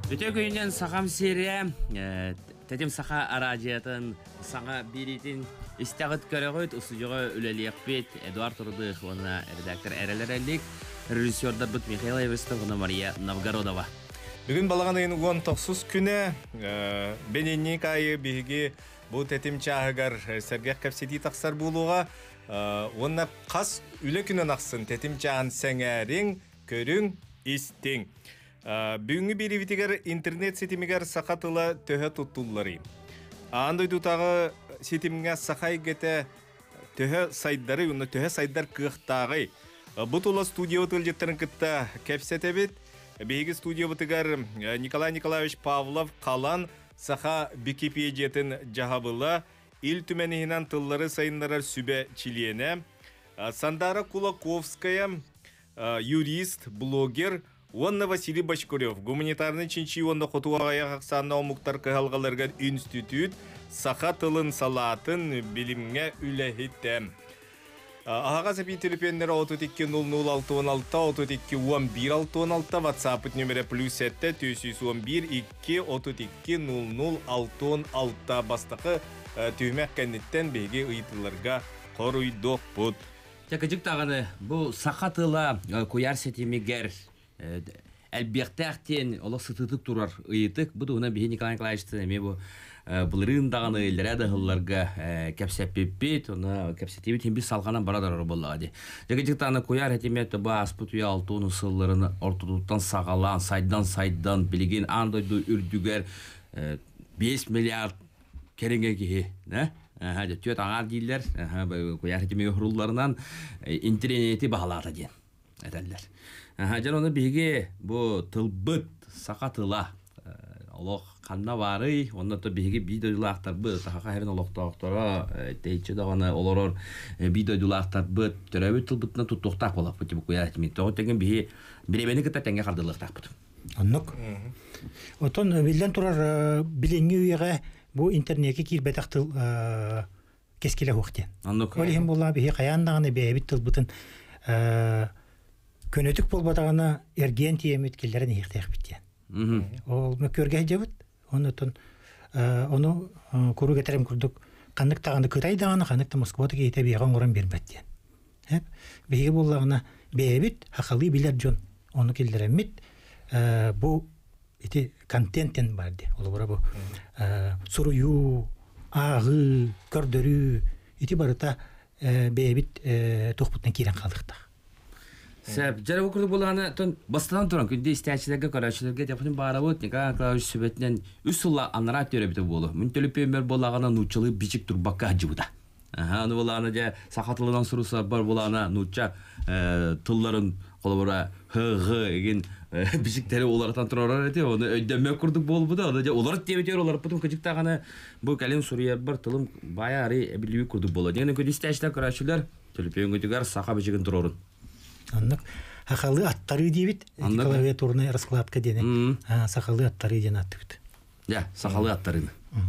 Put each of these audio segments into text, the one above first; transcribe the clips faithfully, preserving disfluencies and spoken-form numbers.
Өте көйінен сақам серия, тәтім сақа арадиятын саңа беретін істіғыт көріғыт, ұсыжығы үлелек бет, Эдуард Урдых, оны редактор әрелер әлік, режиссердар бұт Михаил Эвестов, оны Мария Новгородова. Бүгін балаған айын ұған тоқсыз күні, бененнік айы бейге бұл тәтім чағығар сәргек кәпсеті тақсар болуға, оны қас үлі күнін ақсын тәтім чағын сәңәрің, көрің, істің. Бүгінгі беревітігер интернет сетімігер сақатыла төхі тұттулары. Аңды тұтағы сетіміңе сақай кеті төхі сайдары, оны төхі сайдар қықтағы. Бұтыла студия өтіл жеттірін күтті кәпсеті бет. Бейгі студия бұтығар Николай Николаевич Павлов қалан сақа Википедиятын жағабыла ил түменігінен тыллары сайынларар сүбе чилиене. Сандара Кулаковская, юрист, блогер, Онна Василий Башкурев, гуманитарный чемпионда Хотуагая Хаксанна Муктар Кахалгаларган институт, саха тылын салатын билимге үләхиттем. Ага сапи телефоннары отыз екі нөл нөл алты он алты, отыз екі он бір алты он алты, WhatsApp нөмірі плюс жеті төрт жүз он бір екі отыз екі нөл нөл алты он алты бастықы түймәк кәнеттен бейге ұйтыларға қоруйдық бұд. Тәкіжік тағаны, бұл сақа тыла көяр сетемегер әлбектәқтен олы сытытық тұрар ұйытық. Бұды оны бейі Николай Николаевичтің әме бұл бұлырындағаны елдерәді ғылларға кәпсәппеппет, оны кәпсәтебет ембіз салғанан барадар болаға де. Тәкіжік тағаны көяр әтеметі ба аспыт үйе алты оны сылларыны ортодуттан сағалан, сайдан сайдан білген андайды үрдігер бес миллиард керенге кеге. Төт аңар дейлер, көяр әтемеге құруларынан интернеті бағалады ден. Әтәлдер. Жан оны беге бұл тылбыт, сақа тыла, олық қанна бары, онда то беге бейдойдылы ақтар бұд, сақақа әрін олықта ақтара, тәйтші дағаны оларор бейдойдылы ақтар бұд, түрәуі тылбытына тұттықтақ болақ бұд, бұл көяр әтемей. Тоғы тәген беге біребені кітті тәнге қардылықтақ бұд. Аннық. Отон білден тұрар біленгі үйеға бұл интернетке кирбетақтыл кескелі өқтен. Аннық. Олеген болға беге қаяндағаны бейбіт тылбытын көнөтік болбатағына эрген тиемет келдерін еқтеяқ біттен. Ол мөкөрге жабыт, оны көру кетерім күрдік, қандық тағанды күтайдағаны, қандықты Москваты кейті бейған орын бербәттен. Бейге болағына бейбіт, хақалы білер жон, оны келдеремет, бұл контенттен барды. Ол бұра бұл сұрую, ағы, көрдірі, еті барыта бейбіт тоқпыттан керен қалдықтақ. Сәп, жәрі өкірді болғаны бастан тұран күнде істәчілерге, көрәшілерге депінің бары бұд, Николай Николаевич сөбетінен үс ұлла анара төребіті болу. Мүн төліппен бер болағына нұтчылы бічік тұрбаққа жібіда. Оны болағына де сақатылынан сұрыса бар болағына нұтча тұлларын қолы бұра ғы-ғы еген бічіктері олардан тұрарар әте, оны өйдәме күрдік бол бұда. Олар теметер олар бұтын көжіктағаны бұл кәлем сұрия бір тылым бая әрі әбілі күрдік болу. Дегені көді істәчілер, көрәшілер төліппен көтігер сақа бічігін тұрарын. Аннық хақалы аттары дейбіт, Николай Турнай раскладка дені, сақалы аттары дені атты біт. Я, сақалы аттарыны.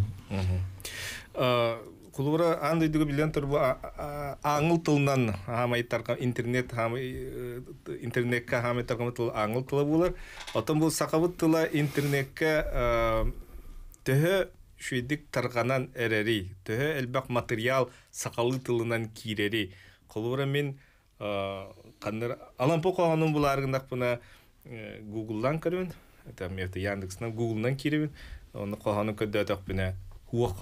Құлғыра андайдығы білен тұрбы аңыл тылынан интернет интернетке хамайттарға тыл аңыл тылы болар. Отын бұл сақабыт тыла интернетке төхі шүйдік тарғанан әрәрі, төхі әлбәқ материал сақалы тылынан кейрәрі. Құлғыра мен қандар алампо қоғанын бұл арғындақ бұна Google-дан көрін, Яндексынан Google-дан керебін, оны қоғанын көдді өтіқ бұна хуақ.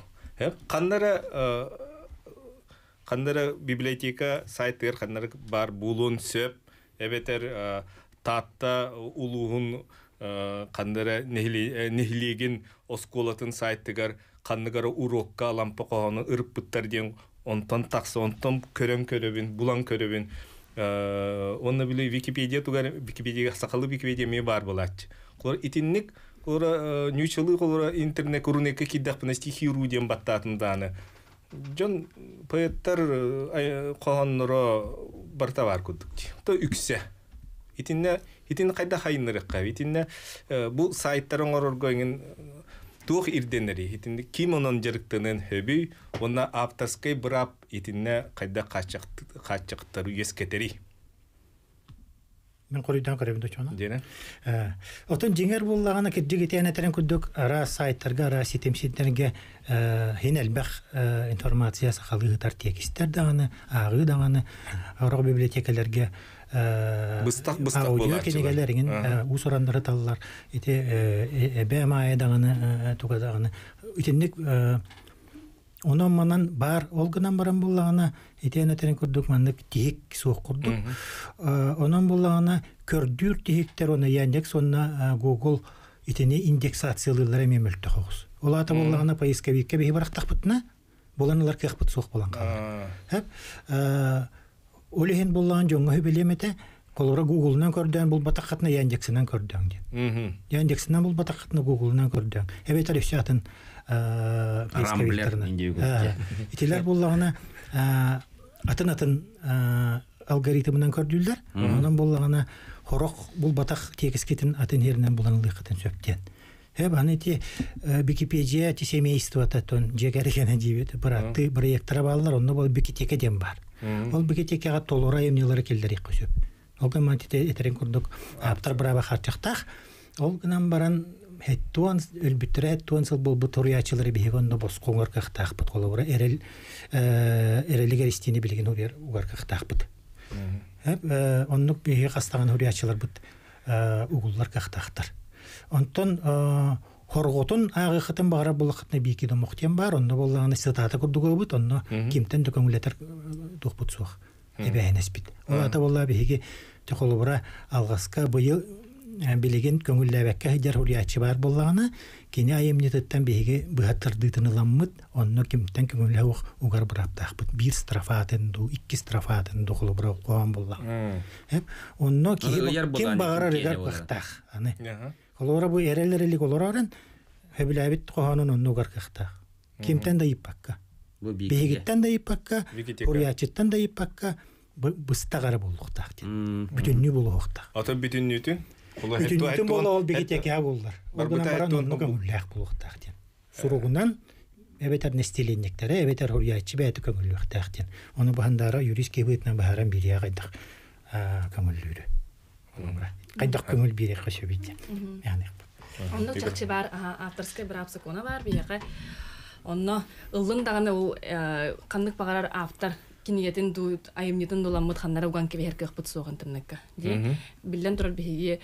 Қандары библиотека сайттығыр, қандары бар бұлын сөп, әбетер татта ұлуғын қандары нехілеген осколатын сайттығыр, қандығары урокка алампо қоғанын ұрып бұттар ден онтан тақсы, онтан көрін көребін, бұлан көребін. Онна білі Википедия тугар, Википедия, сақалы Википедия ме бар болатшы. Қолар итіннік, қолар нүйчілі, қолар интернет көрінекі кеддақ бұна стихи руден баттатынданы. Жон поэттар қоғанлары барта бар көдікті. То үксе. Итінне қайда қайынырыққа. Итінне бұл сайттарын орыргойын тух ирденери итинде ким онон жарыктынын хөбүй онна аптаскай брап итинне кайда качык качыктыр ескетери Мен корыйдан көрөм да чона. Дene. Отон жиңер буллагана кеджиге тянетерен күддүк ара сайттарга, ара ситемситтерге хинелбах информация сахалыгытар текстер даганы, агы даганы ара библиотекаларга Быстак быстак аудио болар. кенегелерин усурандары таллар. Ите эбе мае даганы туга даганы. Үтенник онон манан бар олгынан баран буллагана итенетерин күрдүк мандык тиек суок курдук. Онон буллагана көрдүр тиектер оны яндек сонна Google итене индексациялылар мемөлтө хогус. Олата буллагана поисковикке бе барактакпытна буланалар кыхпыт суок булан калар. Хеп олеген буллаган жоңго билемете колора Google-нан көрдөн бул батакатна яндексинен көрдөн ди. Яндексинен бул батакатна Google-нан көрдөн. Эбет алышатын Итилер буллагана атын-атын алгоритмынан көрдүлдер. Онан буллагана хорок бул батак текискетин атын жеринен буланылыктан сөптен. Хеп аны ти Википедия ти семейство татон жегерген дибет баратты проекттер баллар онда бул Викитеке дем бар. Ол Викитекега толора эмнелер келдерик көсөп. Олга мантите этерен көрдүк аптар браба хартактак. Ол гынан баран Хеттуан өлбүттөрө хеттуан сыл бол буториячылары бегондо бос коңор кахтакпыт колобура эрел эрелигер истини билген убер угар кахтакпыт. Хеп оннук беге кастаган хурячылар бут угуллар кахтактар. Онтон хорготун агы хытын багара булакытны бекиде мохтем бар, онно боллаганы сытата курдугы бут, онно кимтен дөкөңүлетер духпут сух. Эбенес бит. Олата болла беге тохолобура алгаска быйыл билеген көңүлләбәккә хәҗәр хуриячы бар буллаганы кине аемнитеттен беге быһаттырдытыныламмыт онно кимтен көңүллә ук угар браптахпыт бир страфатын ду икки страфатын ду холобра куан булла. Хеп онно ки ким багара регар кахтах аны. Холора бу эрелерли колорарын хәбиләбит коханын онно угар кахтах. Кимтен дә ипакка. Бегеттен дә ипакка, хуриячыттан да ипакка быстагары буллыктак ди. Бүтүннү буллыктак. Ата бүтүннүтүн Бүтүнүтүн боло ол бегетеке булдар. Олгунан баран онно көңүлләк булуктак ден. Суругунан эбетер нестеленнектери, эбетер хуриячы бәйті көңүллүктак ден. Оны бахандара юрист кебетнен бахаран бирия кайдак көңүллүрү. Кайдак көңүл бирия кашыбит. Яны. Онно чакчы бар, авторская бир апсакона бар бияга. Онно ылын даганы ул кандык багарар автор киниятин ду айымнитин доламмыт ханнара уган кебе herkek бут сооган тымнакка. Ди билен турар биге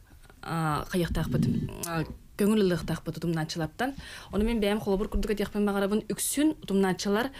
а каяктакпыт көңүллыктакпыт тумначылаптан. Оны мен бәям холобур курдуга текпен багарабын үксүн тумначылар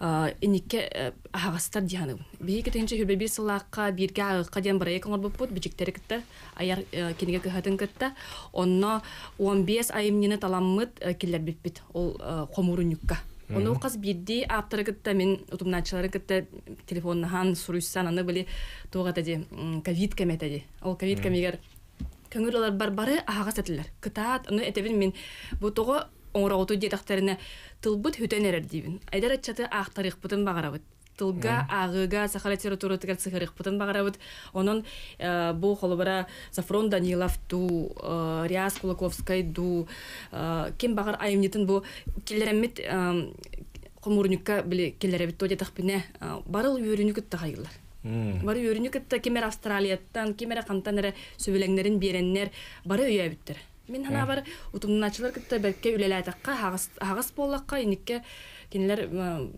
эникке агастар дияны. Биге тенче хөбе бир сылакка бирге агыкка ден барай коңор буппут бичиктер китте аяр киниге кыхатын кытта. Онно он беш айымнины таламмыт киллер биппит. Ол комурунюкка. Оны указ бирди аптары кытта мен утумначылары кытта телефоннахан суруйсан аны били тогата ди ковид кеметеди. Ол ковид кемегер көңүллөр бар бары ага сатылар. Кытаат аны этебин мен бу того оңроготу детактерине тылбыт хүтенерер дибин. Айдар ачаты актарык бутун багарабыт. Тылга агыга сахара территория тигер сыгырык бутун багарабыт. Онон бу холобара Сафрон Данилов ду Риас Кулаковскай ду ким багар айымнитин бу киллеремит комурнукка биле киллеребит то детакпине барыл үйрөнүк тагайлар. Бары үйрөнүк та кимер Австралияттан кимер кантанера сөбөлеңнерин береннер бары үйөбүттер. Мен хана бар утумначылар кытта берке үлелатакка хагас боллакка иникке кинелер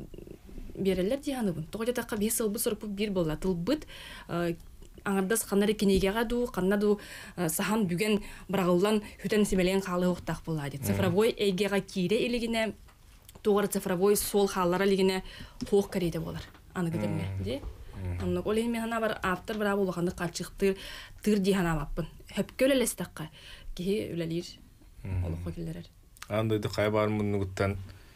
берелер дияны. Тогда такка бес ыл бусырып бир болла тылбыт аңардас канары кинегега ду каннаду сахан бүген брагылдан хүтен симелен калы октак булады. Цифровой эйгега кире илигине тогор цифровой сол халлара илигине хок карейде болар. Аны гидемме ди. Онно олен мен ана бар автор бара болгонды калчыктыр тыр дияна баппын. Хөпкөлелес такка ки үлелир. Олокко келерер. Андайды кай бар мунугуттан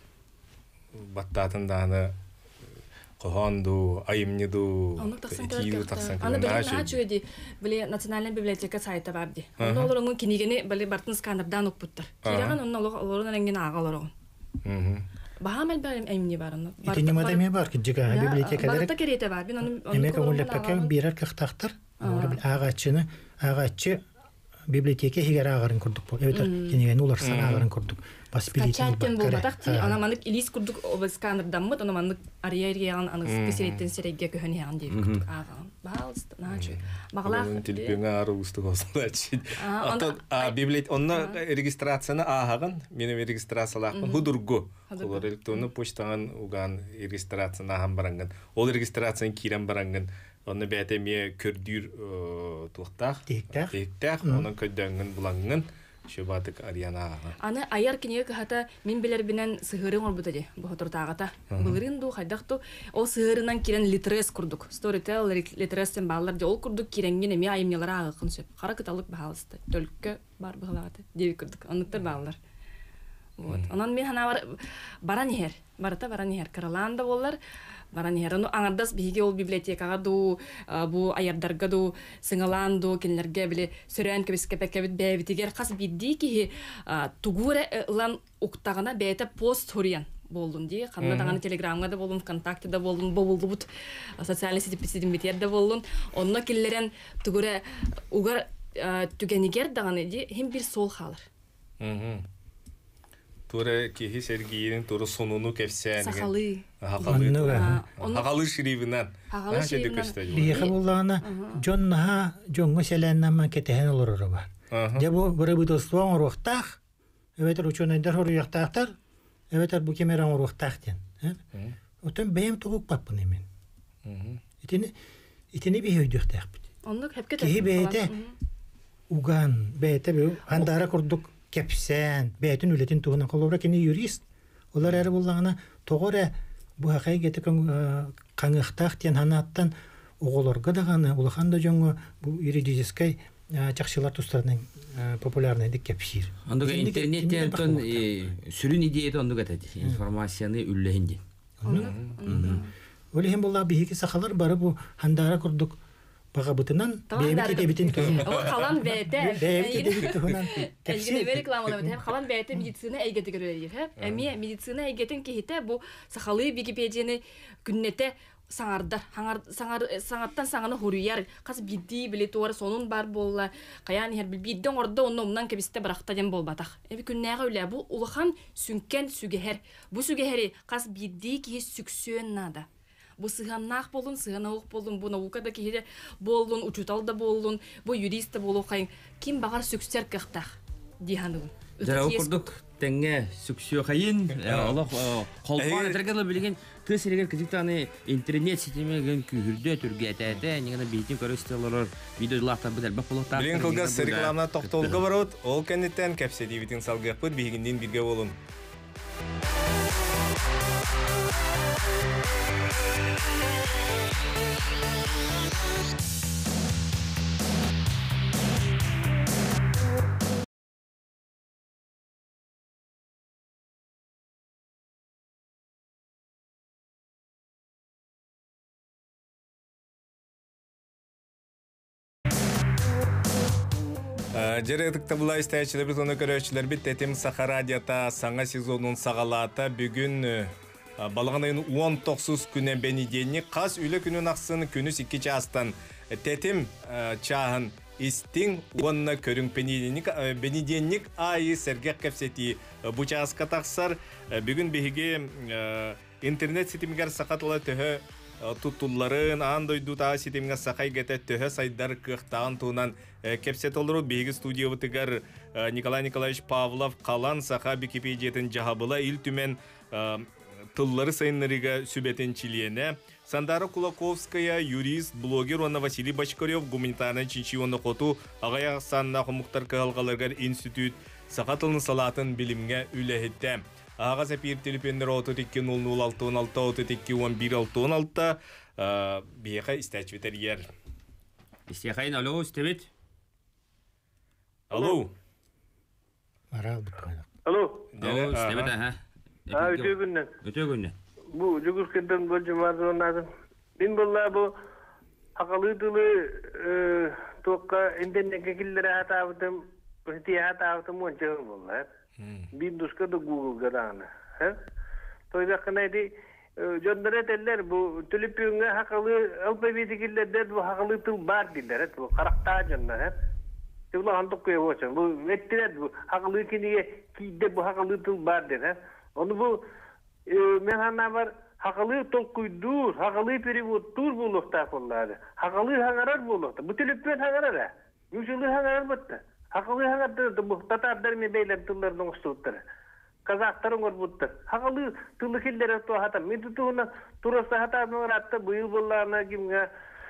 баттатын даны Коханду, айымниду, тиюду таксан кылына. Аны билен ачу эди, биле национальная библиотека сайта бар ди. Онда олорун кинигени биле бартын сканердан окпуттар. Киреган онна олорун ренген агалорун. Баамел барым айымни барын. Итини мадами бар ки жига библиотекалар. Барта керете бар. Мен аны Эмек оллап пакка бирер кыхтактар. Ага ачыны, ага ачы библиотека хигер агарын курдук бол. Evet кинеген уларсан агарын курдук. Качаттен болбатак ти ана манык илис курдук сканердан мыт ана манык ариярган аны специалитен сереге көхөн яан деп курдук аган. Балст начы. Баглах телефонга ары устук осулачы. Ата а библиотека онна регистрацияны аган, менин регистрациялакмын худургу. Олар электронный почтаган уган регистрацияны аган баранган. Ол регистрацияны кирен баранган. Оны бәтеме көрдүр туктак. Тектак, онун көддөңгөн буланган. Шубатык Ариана. Аны аяр кинеге кахата мин билер бинен сыгырын орбута ди. Бохотор тагата. Былырын ду хайдакту. О сыгырынан кирен литрес курдук. Storytel литрестен баллар ди ол курдук киренген эми айымнелар агыкын сөп. Кара кыталык баалысты. Төлкө бар быгылагаты. Деби курдук. Анныктар баллар. Вот. Анан мен хана баран хер. Барата баран хер. Караланда боллар. Баран хер. Аны аңардас биге ол библиотекага ду, бу аярдарга ду, сыңалан ду, кинлерге биле сөрөн кебиске пекебит бебитигер кас бидди ки тугуре лан уктагана бете пост хориян болдун ди. Канда даганы телеграмга да болдун, ВКонтакте да болдун, болду бут социальный сетипсидимитер да болдун. Онно киллерен тугуре угар түгенигер даганы ди хим бир сол халыр. Мм. Тура кихи Сергейин тура сонуну кепсен. Сахалы. Хакалы. Хакалы ширивинан. Хакалы ширивинан. Бияха буллагана жоннаха жонго селеннама кетехен олорора бар. Дебу бырыбытыстван орухтах, эветер учонайдар хоруяктахтар, эветер бу кемеран орухтахтен. Отон бейм тугук паппын емен. Итини итини бейөйдөхтах бит. Ондук хеп кетет. Кихи бейте уган бейте бу хандара курдук кепсен, бәйтін үлетін туғынан қолуыра кені юрист. Олар әрі болағына тоғыра бұ хақай кеті қаңықтақ тен ханаттан оғылырға дағаны, олақан да жоңы бұл юридическай чақшылар тұстарының популярны едік кепсир. Ондығы интернеттен тон сүрін идеяты ондығы әтәді, информацияны үлләхінде. Олеген болағы бейхекі сақалар бары бұл хандара күрдік Багабытынан бәйбит edebitин көңүн. О калан бәйте. Бәйбит edebit көңүн. Элгене рекламалар бит. Калан бәйте медицина әйгәте көрәләр. Әми медицина әйгәтен кихите бу сахалы Википедияны күннәтә саңардар. Саңар саңаттан саңаны хуруяр. Кас бидди биле туары сонун бар болла. Каян һәр бидден орда оннан кебисте баракта дем болбатак. Эби күннәгә үлә бу улахан сүнкән сүгәһәр. Бу сүгәһәре кас бидди ки сүксөн нада. Бу сыганнах болун, сыганаук болун, бу наукада киһире болун, учуталда болун, бу юрист болу кайын. Ким багар сүксер кыхтах диһану. Жара окурдук теңге сүксө кайын, Аллах колпан этергеле билген тесерегер кызыктаны интернет сетемеген күрдө түргәтәдә, нигә битин көрөстеләр, видеоларда бер баплыктар. Билген кылгас рекламна токтолга барот, ол кенеттен кепсе дивитин салгапыт бигиндин бирге болун. Жередік табыла істәйшілер біз оны көрәшілер біт тәтем Саха радията саңа сезонын сағалата бүгін балған айын он тоғыз күні бәнеденні қас үйлі күнін ақсын күні сіккечі астан тәтем чағын істің онына көрің бәнеденнік айы сәргек кәпсеті бұчағысқа тақсар бүгін бейге интернет сетімгер сақатыла түхі туттулларын андойду таа ситемге сакай гете төһө сайдар кыхтаан туунан кепсет олору биги студия бутыгар Николай Николаевич Павлов калан саха Википедиятын жахабыла ил түмен тыллары сайыннарыга сүбетен чилиене Сандара Кулаковская юрист блогер онна Василий Бочкарев гуманитарный чемпионы коту агая санна хумуктар калгаларгар институт саха тылны салатын билимге үлехетте Ага сапир телефондар отыз екі нөл нөл алты он алты отыз екі он бір алты он алты бияқа истәчветер ер. Истәхайын, алло, істебет? Алло. Марал бұтқайдық. Алло. Алло, істебет, аха. Өте күннен. Өте күннен. Бұл жүгірскенден бұл жұмады онадым. Мен болла бұл ақылы тұлы тоққа интернетке келдері атабытым, өте атабытым ончағын болла. Bir duska da Google gadana. He? Toyda kanaydi jondare teller bu tülüpüğüne hakalı alpabeti giller bu hakalı tıl bar diller. Bu karakta jonna he. Tula hantuk koy olsun. Bu ettiler bu. Hakalı kiniye kide bu hakalı tıl var der. Onu bu men hanna var hakalı tol kuydur, hakalı perivot tur bulukta kolları. Hakalı hangarar bulukta. Bu telefon hangarar. Yüzülü hangarar battı. Hakalı hangarar bu tatarlar mı beyler tıllardan uçtular. Kazakların var buttar. Hakalı tılı killere to hata. Midi tuğuna turasta hata mı ratta bu yıl bullarına kimge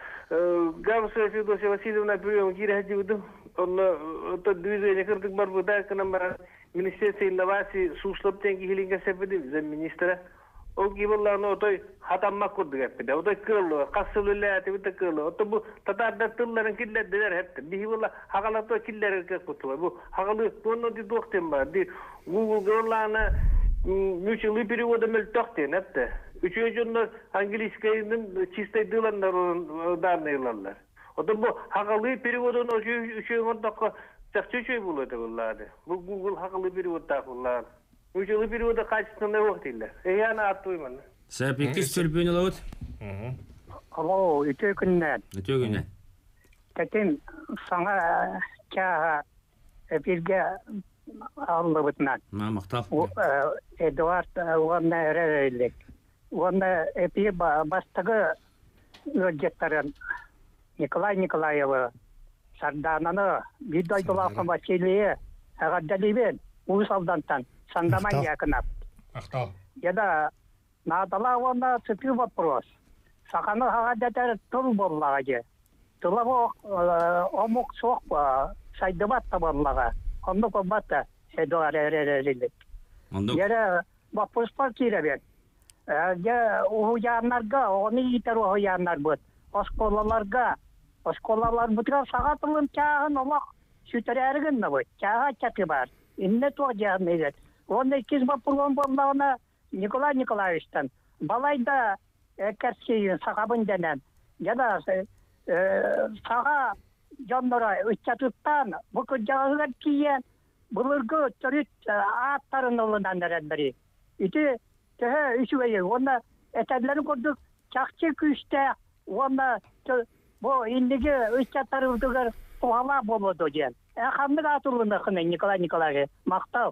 Gavsa Fedosya Vasilyevna прием кире буду. Он то движение кырдык бар буда к нам Министерство инноваций сушлап тенги хилинга сепеди замминистра. Ол гибалларны отой хатамма курды гаппиде. Отой кырлы, касылылы атыбыта кырлы. Ото бу татарда тылларын киллердилер хепти. Бихибалла хагалато киллер кепутула. Бу хагалы тону ди доктем бар. Ди Google гырларны мүчелы переводы мел токтен хепти. Üçüncü английскайдын чистой дыландар данныйларlar. Oda bu hakalı periyodun o üçüncü dakika çakçıçı buluyordu bunlar. Bu Google hakalı periyod takıllar. Üçüncü periyoda kaçtığında vaktiler. Yani attıyman. Sen peki sürpün olavut? Alo, ütü günler. Ütü günler. Tekin sana ka birge allıbıtnan. Ma maktal. Eduard ona ererlik. Ona epi bastığı ödetlerin Николай Николаева Сардананы бидой долақын Василия Гадалибен Усалдантан Сандамай якынап. Ақтау. Яда надала оны цепи вопрос. Сақаны Гадатар тұл боллаға. Тұлығы омық соқ сайдыбат табанлаға. Онды көбатта Эдуар әреререлік. Яда вопроспар киребен. Я уянларға, оны итер уянлар бұд. Осколаларга, осколалар бутга сагатылын чагын олак сүтәрәрген нәбе. Чага чакы бар. Инне то җаннәдә. Оны киз бапылган булганда Николай Николаевичтан балайда кәрсәйен сагабын дәнән. Яда сага җаннара үчәтүттан бу җагыга киен булырга төрит аттарын олынан дәрәдәри. Ите тәһә ишүгә оны әтәдләрен күрдек. Чакчы күштә Onda bu indiki üstçatları uğdugar tuğala boludu diyen. Eğhamlık atılığında kını Nikolay Nikolay'ı maqtav.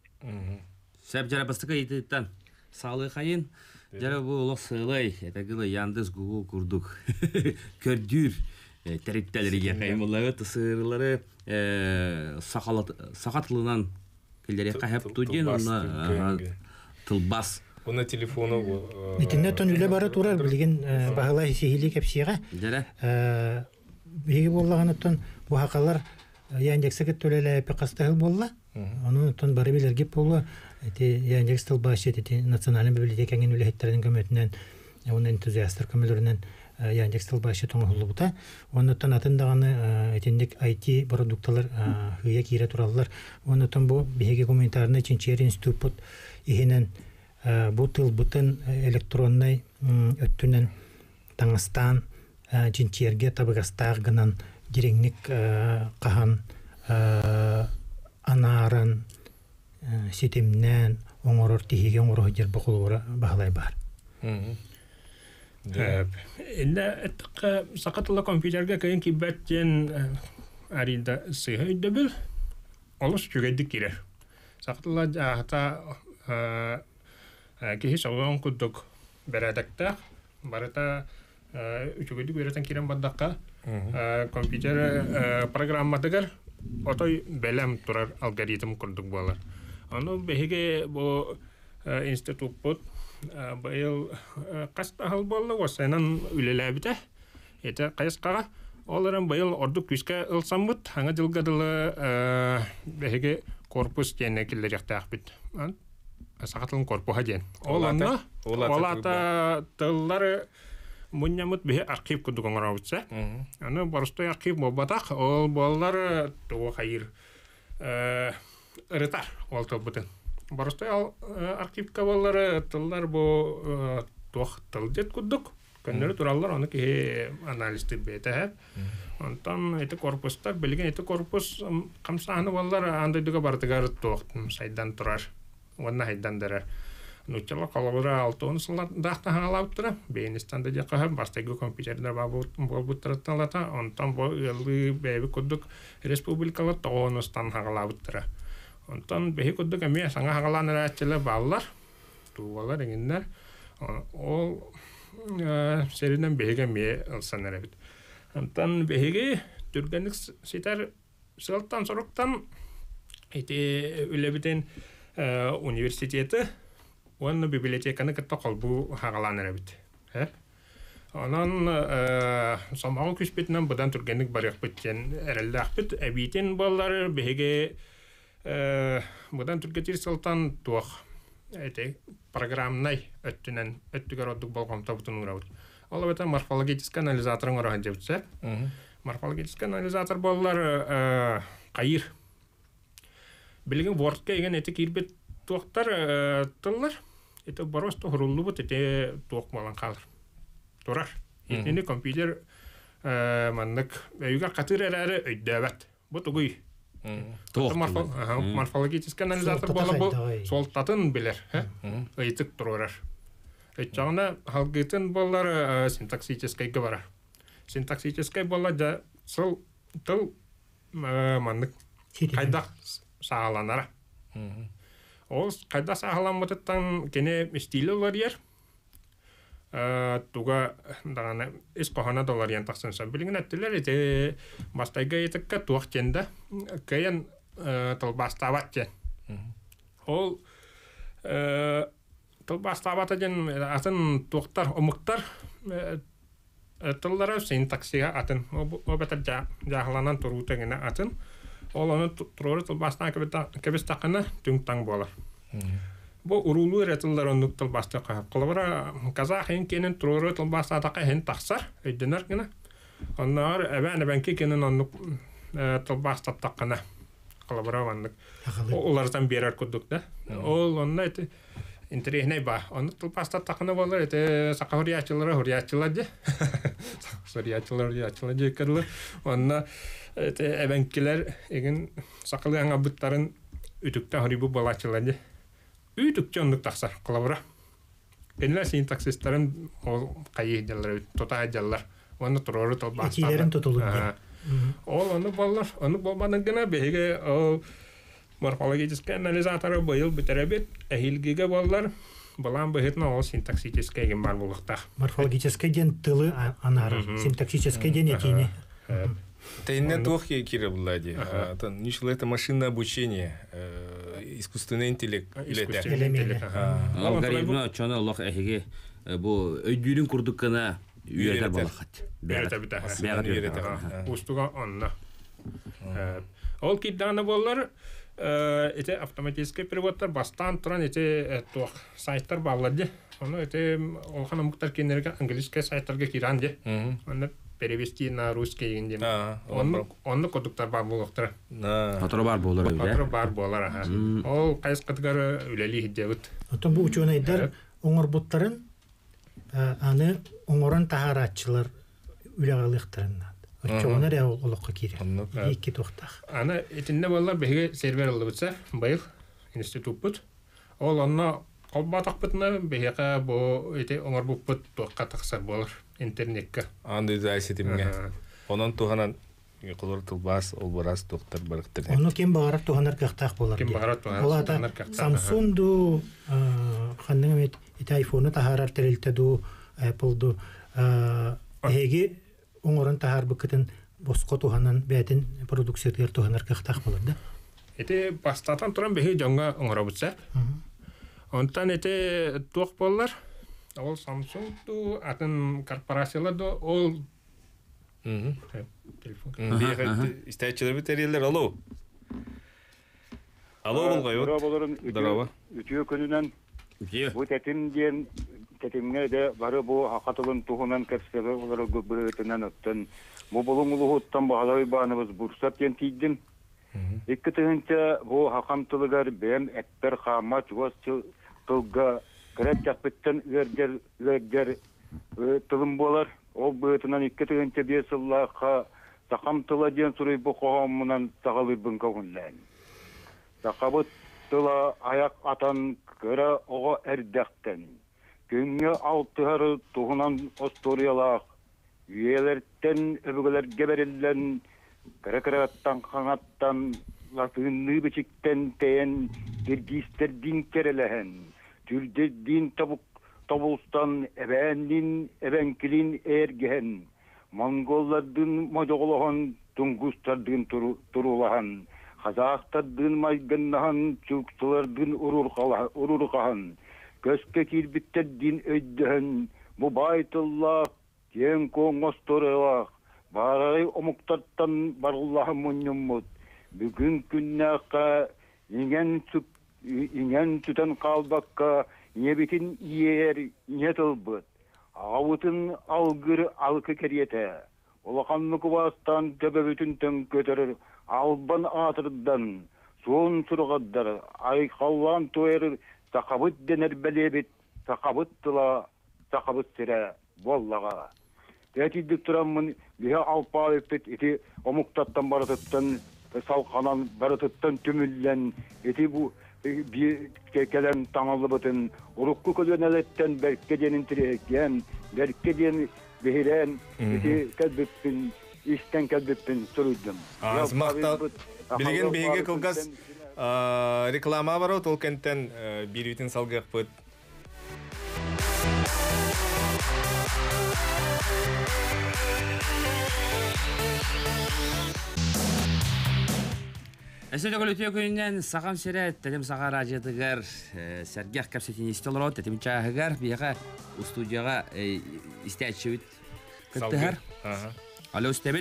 Sep jara bastıka yititten. Sağlığı kayın. Jara bu olaq sığılay. Etagılı yandız Google kurduk. Kördür. Teripteleri kayın bunları tısırları sakatlığından kelleri kayıp tuğdien ona tılbas. Ona telefonu İnternetten öyle bara turar bilgin bahala sihirli kepsiye. Jara. Begi bollağınıttan bu hakalar yanjaksakıt töleyle pekastahıl bolla. Onun ton bari bilir gip bolla. Eti yanjaks tıl başet eti nasyonal bibliotekaның ülehitlerinin kömetinden onun entuziyastlar kömelerinden yanjaks tıl başet onu hulu buta. Ondan atındağını etindik I T produktalar hıya kire turallar. Ondan bu begi komentarına Çinçer Institut ihinen bu tıl bütün elektronay öttünen Tağıstan Çinçerge tabıgastağınan direnglik qahan anaran sitemnen oңорор тиһиге оңороо жер бокулура баһалай бар. Инде этка сакатла компьютерге кайын кибеттен аринда сыйды бил. Олус жүгедик кирер. Сакатла ата кихи согон кудук берадакта барата жүгедик беретен кирен баддакка компьютер программатыгар отой белем турар алгоритм курдук болар. Аны беге бу институт бут быйыл кастахал болду осенан үлеләбите. Эте кайыскага оларын быйыл ордук күскә ылсамбыт, аңа жылгадылы беге корпус жене килер жактак бит. Сакатылын корпуга жен. Оланда олата тыллары муннямыт бе архив кудук оңорабытса. Аны барыстой архив болбатак, ол боллар тоо хайыр. Ретар олтол бутын. Барыстой ал архивка боллары тыллар бу тох тылдет кудук. Көннөрү тураллар аны ки анализти бете. Онтан эти корпустар билген эти корпус камсаны боллар андайдыга бардыгар токтун сайдан турар. Онна хайдан дерер. нучала колора алтон сылдахта хагалауттыра бейнистанда жакка бастагы компьютердер болбуттаратталата онтон бо ылы бэби куддук республикала тоонустан хагалауттыра онтон бэхи куддук эме саңа хагаланырачылы баллар тугалар эңиннер ол серинен бэхиге ме ылсанарабит онтон бэхиге түргенник ситер сылтан соруктан ити үлебитен университеті оны библиотеканы кытта колбу хагаланырабит онон сомагы күспетинен будан түргенник барык биттен эрелдахбит эбитин баллары беге будан түргетир сылтан туох эти программнай өттүнен өттүгөр оддук болгон табутун урабыт ол бета морфологический анализаторун ораган жебитсе морфологический анализатор баллар кайыр билген вортка еген эти кирбет туактар тыллар это просто хуруллубут эти туак балан калыр турар итини компьютер маннык өйгө катыр эрери өйдөбөт бу тугуй морфологический анализатор бала бу солтатын билер ыйтык турар өйчагына халгытын баллар синтаксический бара синтаксический бала да сол тыл маннык кайда сағаланара. Ол қайда сағаламытыттан кене стилі олар ер. Туға дағаны ес қоғана долар ен тақсынса. Білігін әттілер еті бастайға етікке туақ кенді көйен тұлбастабат кен. Ол тұлбастабат ген атын туақтар, омықтар тыллары синтаксиға атын. О бәтір жағыланан тұруытығына атын. Ол оны тұроры тұлбастан кәбіс тақына түңтаң болар. Бұл ұрулу әретілдер ондық тұлбасты қағып. Қылыбыра қазақ ең кенін тұроры тұлбастан тақы ең тақсар, өйдінер кені. Оннағыр әбән әбәнке кенін ондық тұлбастан тақына. Қылыбыра ондық. Олардан берер күдік да. Ол онына әті интерегіне ба. Ондық тұлбастан тақына болар, әті сақа хұриятчылары хұриятчылар де. Хұриятчылар хұриятчылар де кәділер. Онына әбәнкелер еген сақылы аңа бұттарын үтікті хұрибу балачылады. Үтікті ондық тақсар қылабыра. Кенілер синтаксистарын ол қайы жалар, тота жалар. Оны тұроры толбастады. Екилерін тұтылып. Ол оны балар, оны болмадың гына бейге ол морфологический анализаторы бойыл бітеребет, әйілгеге балар, балан бөхетіна ол синтаксический еген бар болықтақ. Морфологический ден тылы анары, синтаксический ден екені. Тайне тухи кире блади. Ничего это машинное обучение, искусственный интеллект. Алгоритмна чана лох эхиге бу өйдүрүн курдуккана үйрөтөр балахат. Үйрөтө бите. Устуга онна. Ол кидданы боллар эти автоматический переводтар бастан туран эти туак сайттар баллады. Оны эти олхана муктар кенерге английский сайттарга киран де. Оны перевести на русский еңдем. Онны кодуктар бар болуқтыр. Қатыры бар болар өйде? Қатыры бар болар. Ол қайыз қытығары үлелі хиддеуіт. Отын бұл учуын айдар оңыр бұттарын аны оңырын тағаратчылар үлеғалықтырын. Өтчоғынар я олыққа керек. Екі тоқтақ. Аны етінде болар бәйге сервер алды бұтса, байыл институт бұт. Ол онына қолбатақ бұтына бәйге бұл оңыр бұт тоққа тақсар болар. Интернетке. Анды да айсетимге. Онан туғанан қылыр тұлбас, ол барас тоқтар барықтыр. Оны кем бағарап туғанар қақтақ болар. Кем бағарап туғанар қақтақ. Samsung-ду, қандың әмет айфоны тағарар тәрелтеду, Apple-ду, әйге оңырын тағар бұқытын босқо туғанан бәтін продукциятығыр туғанар қақтақ болар да? Эти бастатан тұран бәйге жоңға оңыра бұтса. Онтан эти туақ болар. Ол Samsung-ду атын корпорацияларды ол телефон. Истәчелер бит алло. Алло болғай от. Здорово. Үтіе күнінен бұл тәтім ден тәтімге де бары бұл хақатылын туғынан кәпсілі олары көбіретінен өттін. Бұл бұлың ұлығы ұттан бағалай бағанымыз бұрсат ден тейдім. Екі түгінші бұл хақамтылығар бәм әттер қамат жуас тылға кірет жақпеттен үйердер тылым болар. Ол бұйтынан екі түгінші бес ұллаққа тақамтыла ден сұрай бұл қоғамынан тағалыр бұн көңіллән. Тақабыт Тыла аяк атан кыра ого эрдәктен. Күнгө алтыһары туһунан осториялах. Üyelерден öbügelerge берилен кыры-кыраттан хаңаттан латынны бичиктен тен дергистердин керелehen. Түрдердин табук табулстан эбәндин эбәнкилин эрген. Монголлардын можоголоһон туңгустардын турулаһан. Казактардын майганнаһан чуктылардын уруркаһан. Көскө кирбиттердин өйдөһөн. Бу байтылла кен коңосторылах. Барай омуктарттан барыллаһы муннуммут. Бүгүн күннәккә иңен сүп иңен түтен калбакка небитин иер нетылбыт. Авытын алгыр алкы керете. Олақанны кубастан төбөбүтүн төн көтөрөр. Албан атырдан суун сургаддар. Ай халлан туер сакабыт денер белебит. Сакабыт тыла сакабыт сире боллага. Тәтидик тураммын биһа алпа өппет ити омуктаттан баратыттан салканан баратыттан түмүллен ити бу bir kelem tamalı batın urukku koloneletten berke denin tireken berke den behiren iti kalbipin işten kalbipin sorudum. Az maktal bilgen bege kılgas reklama var o tolkenten bir bütün salgak pıt. Эсэдэ голөтө көйнен сагам серет тедем сага радиотыгар Сергех капсетин истелрот тедем чагыгар бияга студияга истечибит кеттер. Алло стебит.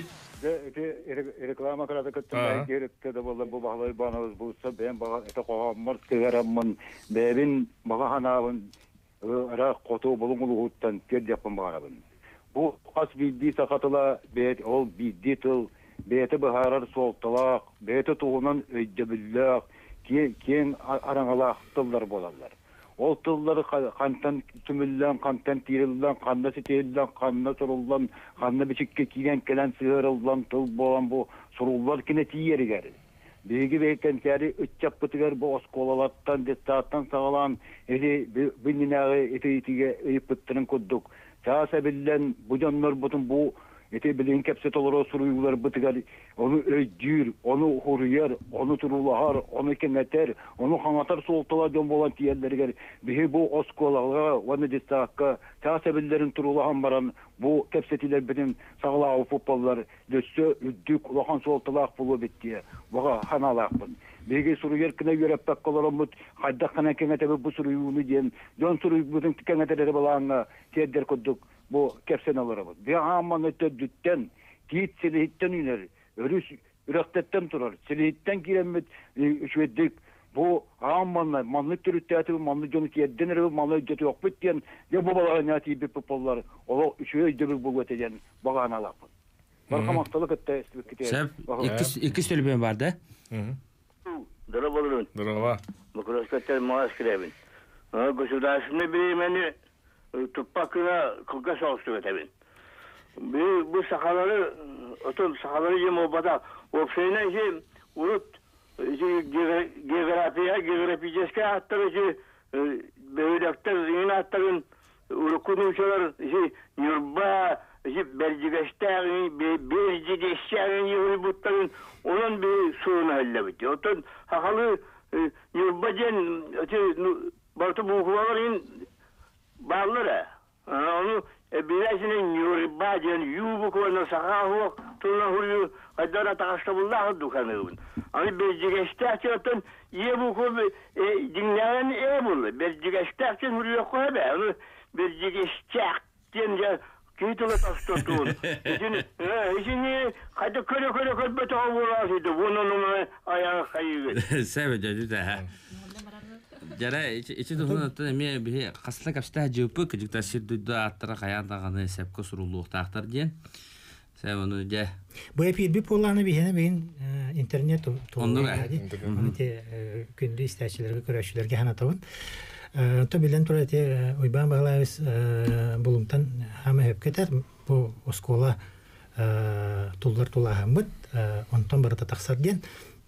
Реклама карады кеттем керекте да болду бу баглай банабыз булса ben бага эте когаммар кегараммын бебин бага ханабын ара кото булуңулуттан кер жапын багабын. Бу кас бидди сакатыла бет ол бидди тыл Беті бұхарар солтылақ, беті туғынан өйдебілләқ, кен араңалақ тылдар болалар. Ол тыллары қантан түміллән, қантан тирілден, қанда сетелден, қанда сұрылдан, қанда бішікке кейген келен сығырылдан тыл болан бұл сұрулар кене тиергер. Беги бейкен кәрі үтчап бұтығар бұл осколалаттан, дестаттан сағалан, әді білінағы еті-етіге өйіп бұттырын көддік. Часа білден бұ жанлар бұтын бұл Ete bilen kepset olur suruyular bıtıgar, onu öydür, onu huruyar, onu turulahar, onu keneter, onu hanatar soltala dön bolan tiyerlerger. Bihi bu oskolağa, onu destakka, tasebillerin turulahan baran, bu kepsetiler benim sağlağı futbollar, dössü, üddük, ulahan soltalaq bulu bittiye, bağa hanalaqbın. Bihi suruyar kine görep bakkalaramut, haydak kana kenetebe bu suruyunu diyen, dön suruyu bütün keneteleri balağına tiyerler kudduk. Bu kepsen alırımız. Bir aman ötedükten, git silihitten iner, örüs ürektetten turar. Silihitten giremet üşveddik. Bu amanla, manlı türütteyatı, manlı canık yeddenir, manlı ödeti yok bittiyen, ya bu balağa niyati bir popollar, ola üçüye ödebir bul öteyen, bağağına alakın. Barkamaktalık ötte eslik kiteyim. Sep, iki söylübüm vardı. Dara bolurun. Durava. Bu kroskatlar maaş kirebin. Gosudasını birimeni Tupakına kılga çalıştı tabii. Bu bu sakaları otom sakaları yem obada opsiyona şey unut şey geografiya geografiyeske hatta şey böylekte yine hatta urukun şeyler şey yurba şey belgeçler belgeçler yurubutların onun bir sorunu hallebitti. Otom hakalı yurbajen şey bartu bu kuvaların bağlıra. Onu birisinin yurbajen yubu koyna sakahu tuna huyu kadar taştabullah dukanın. Ani belgeçlerden yebu koy dinleyen ebul belgeçlerden huyu koybe. Onu belgeçlerden ya kitule taştotun. Şimdi şimdi hadi köle köle köle beto vurasıydı. Bunun ayağı kayıyor. Sevdi de ha. Jara içi tuhun atı me bir kasla kapsta jupuk jukta sirdu da attara kayandagаны sepko surulluqtaqtar diyen. Sen onu je. Bu epi bir pollarını bir hene beyin internet to'g'ri hadi. Te күндү истәчләргә көрәшүләргә хана табын. То билен турате уйбан баглабыз булумтан һәм хәп кетер бу оскола туллар тулагамыт онтан барда тақсар дигән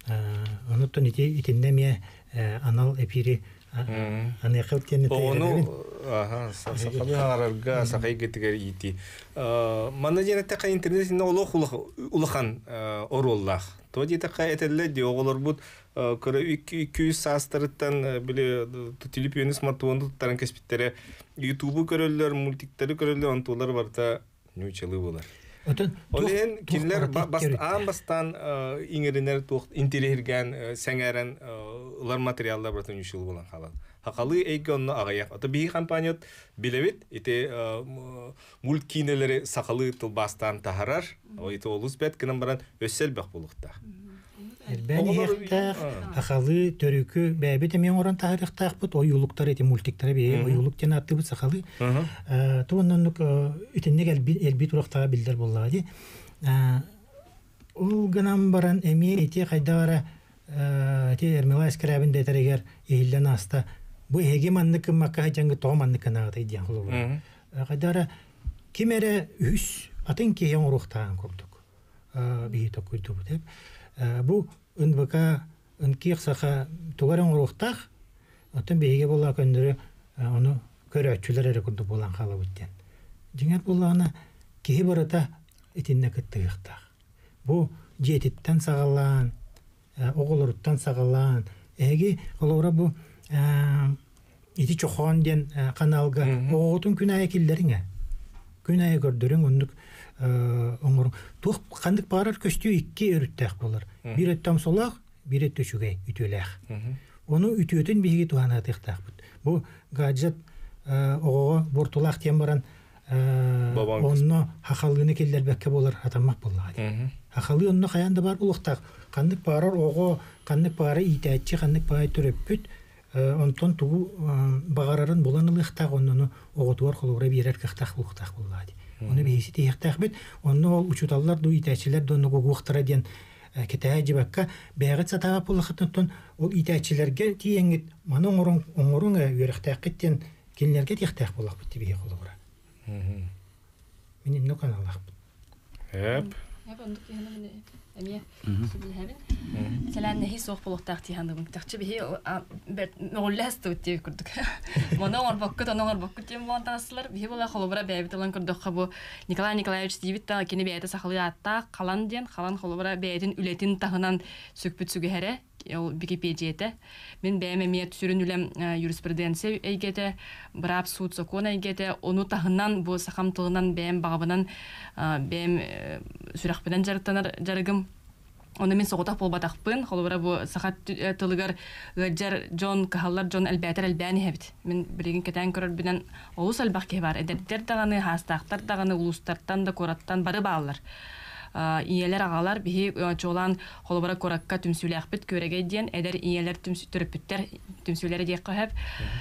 Онуттан ити итиннемия анал эпири анекыл тенете. Ону аха сахабы арарга сахай гетигер ити. Мана жеретте кай интернетинде олох улахан ороллах. То дите кай этелле диоголор бут көрө iki yüz састырыттан биле телефон смартфон туттаран кеспиттере YouTube көрөллөр, мультиктери көрөллөр, антолар барта нючелы болар. Олен кинлер ан бастан иңеринер тук интерерген сеңерен улар материалдар бартан нючел болан халал. Хакалы эйге онно агаяк. Ата би компаният билебит ите мульткинелери сакалы тыл бастан тахарар. Ите олус бет кинен баран өссел бак булукта. Бәне хәтта хакалы төрүкү бәбите мен оран тарихтак бут оюлуктар эти мультиктер бе оюлуктан атты бут сакалы. Туоннан итенне элби турактага билдер боллады. Ул гынан баран эми эти кайдара те эрмелас крабинде терегер эйлен аста бу эгеманнык макка жаңгы томанныкына да идея кылуу. Кайдара кимере үс атын кийен урухтан көрдүк. Би токуйду деп. Бу НВК НКИХ саха тугаран урухтах атын беге болла көндөрү аны көрөчүлөр эре көрдү болан кала бүттен. Жиңер боллана кии барата итинне кыттыктах. Бу жетиттен сагалан оголоруттан сагалан эги олора бу ити чохон ден каналга оотун күнай киллериңе күнай көрдөрүң оннук оңор тух кандык барар көстү икки өрүттөк болор. Бир өттөм солак, бир өттө чүгөй үтөлөк. Ону үтөтүн биги туана тыктакпыт. Бу гаджет ого бортулак тем баран онно хакалыны келдер бекке болор атамак болду. Хакалы онно каянда бар улуктак кандык барар ого кандык бары итәчи кандык бай төрөппүт онтон тугу багарарын буланылыктак онну оготуар холура бирер кыктак булуктак болду. Оны бейси тиектак бит, онно ол учуталлар ду итәчилер донно гугуктара ден кетәһә җибакка бәгыт сатага булыктан ол итәчиләргә тиеңит маны оңорун оңорун үрәхтәк киттен кинләргә тиектак булак бит бие холура. Мм. Минем но каналлар. Эп. Эп ондук яна мене эмие субил хәбин. Сәлән нәһи соқ булыктак тиһандым. Тәкче бие бер нолласт үтте күрдүк. Моны орбакка да ногор бакка тем вантаслар бие була холобра бәбитәлән күрдүк бу Николай Николаевич Дивитта кине бәйдә сахалы атта калан ден калан холобра бәйдин үлетин тагынан сөкпүт сүгәһәре ул Википедияда мен бәйме мият сүрүн үлем юриспруденция әйгәтә брап суд закон әйгәтә ону тагынан бу сахам тылынан бәйм багыбынан бәйм сүрәхбәдән жарыктанар жарыгым. Оны мен соғытақ болбатақпын, қолыбыра бұл сақат тылығар ғаджар Джон Кахаллар, Джон әлбәтір әлбәні әбіт. Мен біреген кетен көрір бінен олыс әлбақ ке бар. Әдеттер дағаны, хастақтар дағаны, ұлыстарттан да кораттан бары бағалар. Иелер ағалар бігі чолан қолыбыра коракка түмсүлі әқпіт көреге дейін, әдер иелер түріппіттер түмсүлері дейік қойып.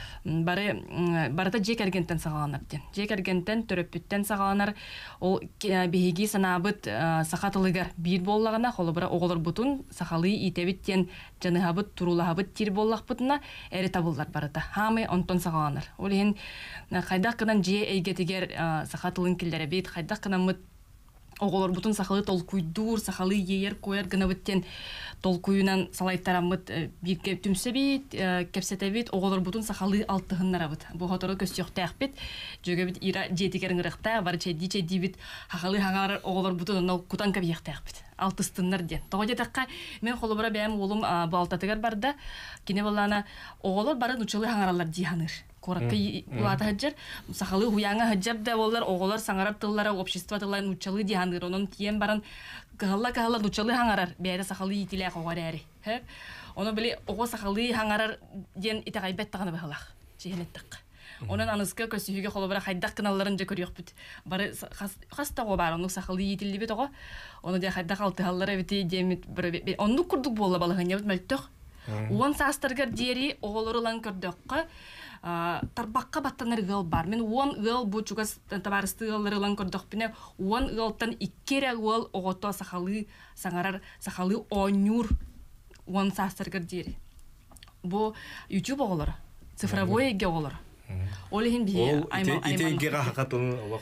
Барыда жек әргенттен сағаланар ден. Жек әргенттен түріппіттен сағаланар. Ол бігі санабыт сақатылығар бір боллағына қолыбыра оғылыр бұтын сақалы итебіттен жанығабыт, турулағабыт тир боллақ бұтына әрі табылдар барыда. Хамы онтон сағаланар. Ол ең қайдақ қынан же әйгетігер сақатылың келдері бейт, қайдақ қынан мұт оголор бутун сахалы толкуйдур, сахалы ейер койар гына бүттен толкуйунан салайттарамыт бирке түмсе бит, кепсете бит, оголор бутун сахалы алтыгыннара бит. Бу хотору көстөктәк бит. Жөгө бит ира жетигерңрыкта бар чеди чеди бит. Хахалы хаңар оголор бутун нол кутан кабияктак бит. Алтыстыннар ден. Тогы такка мен холобра бәм улум балтатыгар барда, кине боллана оголор барын учулы хаңаралар диханыр. Коракка улата хаджар, сахалы хуяңа хаджар да болар, оголар саңарап тыллара общество тылларын учалы диханыр. Онун тиен барын кахалла-кахалла учалы хаңарар, бәйді сахалы итиле қоғар әрі. Оны біле оғы сахалы хаңарар ден итағайбет тағаны бағылақ. Жегенеттіқ. Onun anıska kösühüge kolobara haydaq kanallarınca körüyor bit. Bari hasta o var, onun sahalı yitildi bit o. Onu da haydaq altı hallara biti demit bir onu kurduk bolla balığın yapıp meltök. On sastırgar diğeri oğulları lan kördökka. Tarbaqqa battanır gıl var. Men on gıl bu çugas tabarısты gılları lan kördök bine. On gıltan ikkere gıl oğutu sahalı sangarar sahalı onur on sastırgar diğeri. Bu YouTube oğulları. Цифровой оғылар. Олеген бие айма айма. Итеге хакатын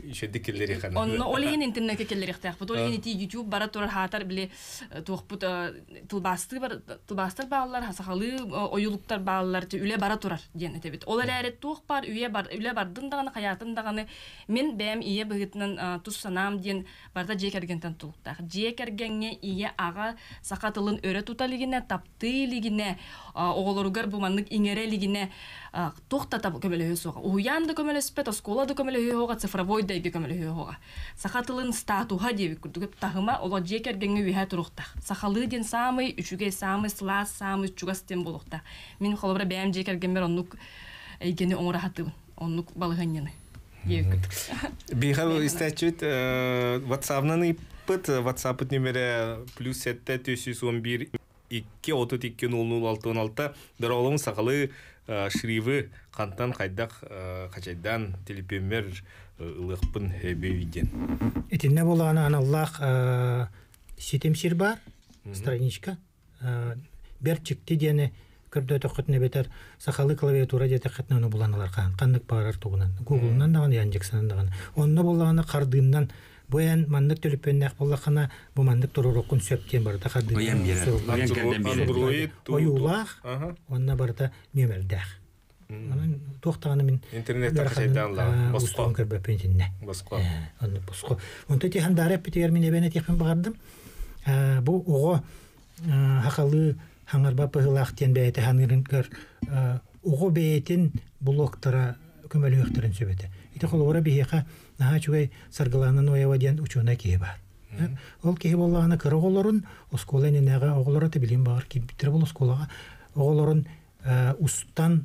ишедик келлери хана. Онно олеген интернетке келлери хтах. Бут олеген ти YouTube бара турар хатар биле туохпут тылбасты бар тылбастыр баалар хасахалы оюлуктар баалар үле бара турар ден этебит. Ол эле туох бар үйе бар үле бардын даганы хаятын даганы мен бэм ие быгытнан тус санам ден барда жекергентен тулуктак. Жекергенге ие ага сакатылын өрө туталыгине таптылыгине оголоругар бу маннык иңерелигине тохтата көмөлө сога. Уянды көмөлө спет школада көмөлө хога цифровой да би көмөлө хога. Сахатылын статуха деп күрдүк тагыма ола жекергенге үйе турукта. Сахалы ден самый үчүге самый слас самый чугастен болукта. Мен холобра бэм жекергенбер оннук эйгени оңора хатыбын. Оннук балыганьяны. Бихал истачит WhatsApp-нан иппыт, WhatsApp номері плюс сетте төсүз он бир икки отуз икки ноль ноль алты он алты дөролун сакалы шривы кантан кайдак качайдан телепемер ылыкпын бевиден. Этинне болганы аналлах сетемсир бар страничка берчикти дене көрдө токотне бетер сахалы клавиатура дете кытны буланалар кан кандык барар тугунан Google-нан даган Яндекс'нан даган онно болганы кардыыннан буян мандык төлөппеннак боллакана бу мандык турурукун сөптен барда карды Android оюлах онна барда нөмердах анан токтаганы мен интернетте кайданла боско көрбөппенне боско онно боско онто тихан дарап битер мен эбене тихин бардым бу ого хакалы хаңарба пыгылактен бәйте хаңырынкөр ого бәйтин блоктара көмөлөктөрүн сөбөтө. Ите холора бихека наха чугай саргаланын ояваден учуна кие бар. Ол кие боллагана кырыголорун осколен энега оголораты билим бар ки битер бол осколага оголорун устан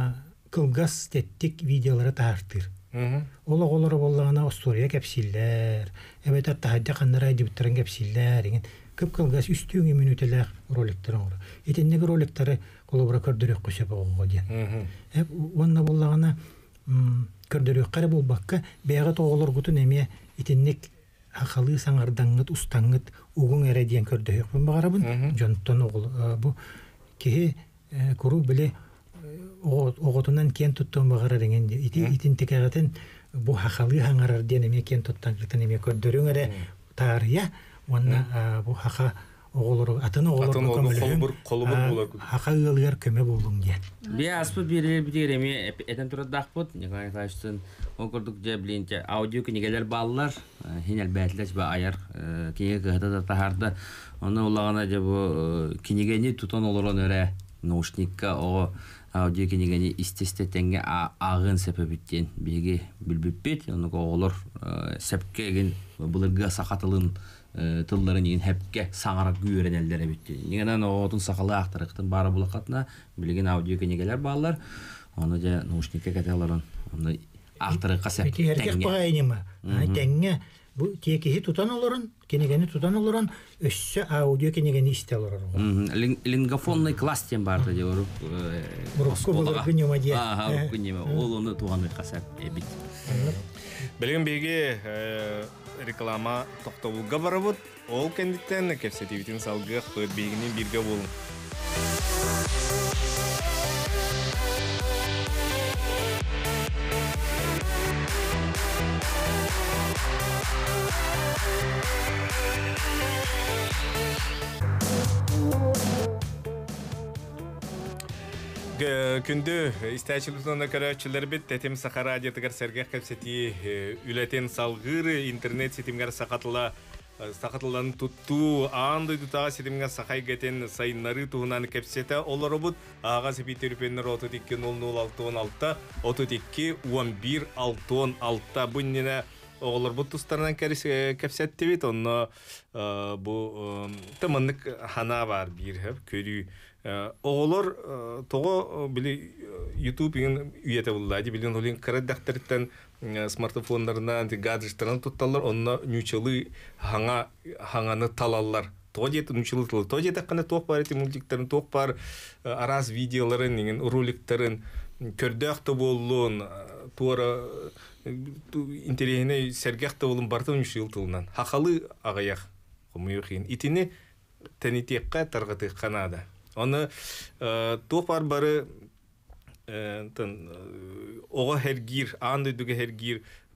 кылгас теттик видеолары таартыр. Ол оголору боллагана история кепсиллер, эбетер тахадда каннара дибиттерин кепсиллер деген көп кылгас үстүңө минутлар роликтер ора. Этеннеги роликтары колобра көрдөрөк көсөп ого ден. Эп онна боллагана көрдөрөк кара болбакка бэга тоголор гутун эме этеннек хакалы саңардаңыт устаңыт угун эре диен көрдөрөк багарабын. Жонтон огул бу ки куру биле оготунан кен туттон багара деген итин текегатен бу хакалы хаңарар диен эме кен туттан кытын эме көрдөрөң эре тария Онна бу хака оголору атын оголору көмөлү колубур болор. Хака ылгар көмө болдум ден. Би аспыт бирер биреми этен турдакпыт. Николай Николаевичтен окурдук же билинче аудио книгелер баллар, хенел бәтләс ба аяр книга гыда тахарда. Оны улагана же бу книгени тутон олорон өре наушникка о аудио книгени истестетенге агын сепебиттен биги билбиппет. Оны оголор сепкеген булырга сакатылын тылларын еген хепке саңара гүйренелдер битти. Негенен отун сакалы актырыктын бары булакатына билген аудио книгелер баллар. Оны же наушникке кетелерин. Оны актырыкка сеп. Эркек багайнема. Теңге бу текеһи тутан олорун, кенегени тутан олорун өссө аудио кенегени истелер. Лингофонный класс тем барды же уруп. Урукку булар күнөмө же. Ага, күнөмө. Ол оны туганы касап бит. Билген беге реклама тоқтауылға барабыд, ол кәндіктен кәпсетевітін салғы қойыр бейгінен бірге болын. Күнді истәчілітіна көрәтшілер бет, тәтем сақа радиотығар сәргәқ кәпсеті үләтен салғыр, интернет сетімгер сақатылан тұтту, аңды тұтаға сетімгер сақай гәтен сайынлары тұғынан кәпсеті олары бұд, аға сепетер өпенлер отыз екі ноль ноль алты он алты, отыз екі он бір алты он алты бұннені оғылар бұд тұстарынан кәпсетті бет, онына бұл тымынлық хана бар бір көрі. Оғылар тоғы білі YouTube үйеті бұллайды, білін олың қыраддақтарыттан смартфонларынан, гаджеттарынан тұтталар, онына нүчілі хаңаны талалар. Тоғы деті нүчілі талалар. Тоғы деті қана тоқ бар еті мультиктарын, тоқ бар араз видеоларын, роликтарын, көрдіақты болуын, туара интерегіне сәргіақты болуын барды нүчілі талынан. Хақалы ағаяқ қомайықын. Итіне тәнетеққа тарғаты қанада. Оны топар бары оға хергир, аңды дүге хергир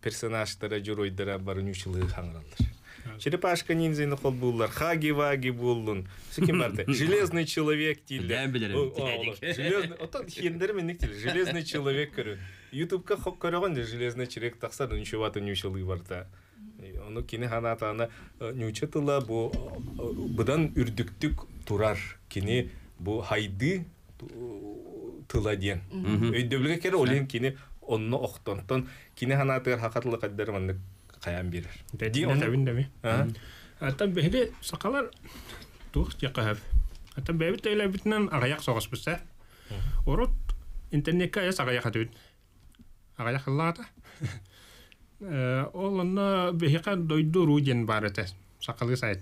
персонажтара журойдара барынучылыгы хаңыралар. Черепашка ниндзяны кол буллар, хаги-ваги буллун. Суким барды. Железный человек тилде. Дәм билерим. Железный, отан хендер менник тилде. Железный человек көрүн. YouTube'ка хок көрөгөн железный человек такса да ничего аты нючылыгы барта. Onu kini hanatana nüçetila bu budan ürdüktük turar kini bu haydi tıla diyen. Öydöbülge kere olin kini onu oktantan kini hanatır hakatlı kadar mandık kayan bilir. Dedi onu tabin demi. Hatta behli sakalar tuh yakahaf. Hatta bebi teyle bitnen agayak soğuz bisse. Orut internette ya agayak atıyor. Agayak lata. Олна бехика дойду руген барате сакалы сайт.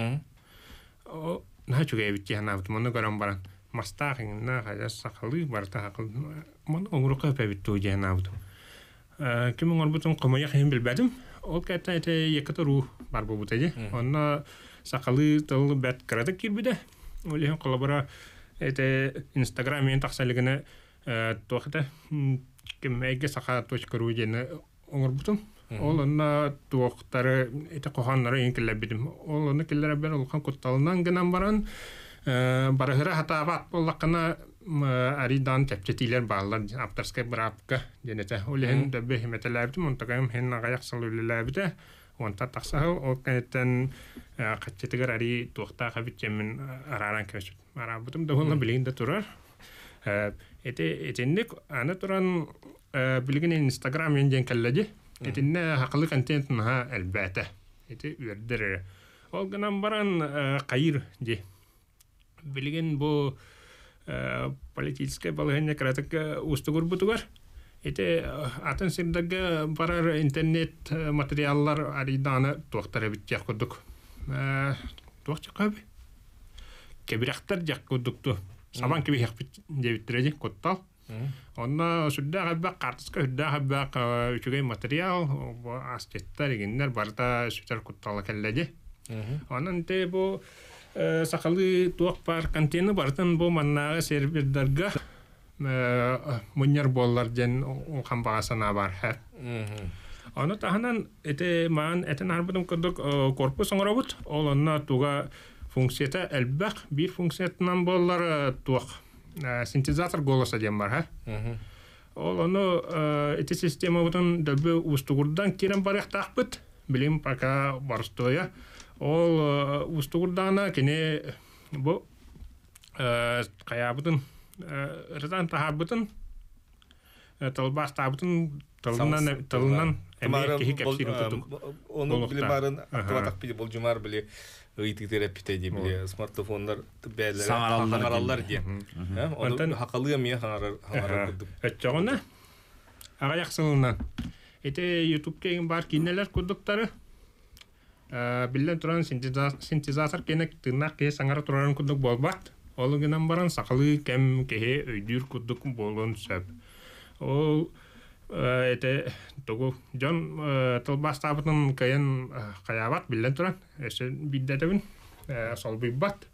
О начуге битти ханавт моно гарам баран мастахин на хая сакалы барта хакыл моно оңрука пебитту жанавт. Э ким оңрбутун комая хем билбадым. Ол ката эте екатору бар бубутеже. Онна сакалы тол бет крадык кирбиде. Оле коллабора эте Instagram-ен таксалыгына э тохта кемеге сака точка ру жена оңрбутун. Ол ана туоктары эте коханнары инкелебидим. Ол аны келлер бер улхан котталынан гынан баран барыгыра хатабат боллакына аридан тепчетилер баалар аптерскай брапка денете. Олен дебе химетелебдим монтагам хен агаяк салулелебде. Онта таксахыл ол кенеттен качетигер ари туокта хабитчемин араран кешүт. Марабутум дохонна билинде турар. Эте этенник аны туран билген Instagram ен келледи. Этинне хакылы контент наха элбәтә. Эти үрдер. Ол гынан баран кайыр ди. Билген бу политическая балыгына кратык устугур бутугар. Эти атын сирдәге барар интернет материаллар ариданы тохтары биттә кудук. Тохчы кабы. Кебирактар жак кудукту. Сабан кеби хакбит дебитреди коттал. Онна сүддә габба картыска хүддә габба үчүгәй материал астеттар игеннәр барда сүтәр куттала келләде. Анан те бу сакалы туак бар контейнер бартын бу манна сервердәргә мөннәр боллар ден хан багасына бар. Аны таһанан эте ман этен арбыдым кырдык корпус оңробут. Ол онна туга функцията элбәк бир функциятынан боллар туак синтезатор голоса дем бар, ха? Ол аны эти система бутын дәбе устугурдан кирен барык тахбыт. Билим пока барстоя. Ол устугурдана кине бу кая бутын рызан тахбытын талбас табытын талынан талынан эмек ки кепсирин тутук. Оны билим барын актуатак били бул жумар били ыйтыктер питеди били смартфондар бәлләр хаңараллар ди. Онтан хакылы мен хаңарар хаңарар кудук. Әчәгәнә ага яхсылынан. Эте YouTube кеген бар кинелер кудуктары. Э биллен туран синтезатор кенек тырнак ке саңара туран кудук болбат. Ол генан баран сакалы кем кеһе өйдүр кудук болгон сөп. Ол эте тогу жон толбастабытын кайын каябат биллен туран эсе биддетебин сол биббат